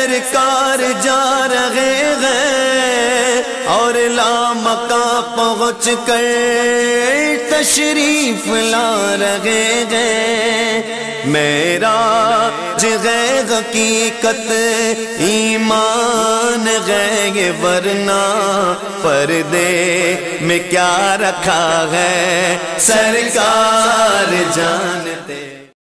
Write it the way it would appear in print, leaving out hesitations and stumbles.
सरकार जा रहे हैं और लामका पहुँच कर तशरीफ ला रहे हैं। मेरा है हकीकत ईमान है ये, वरना पर्दे में क्या रखा है सरकार जानते।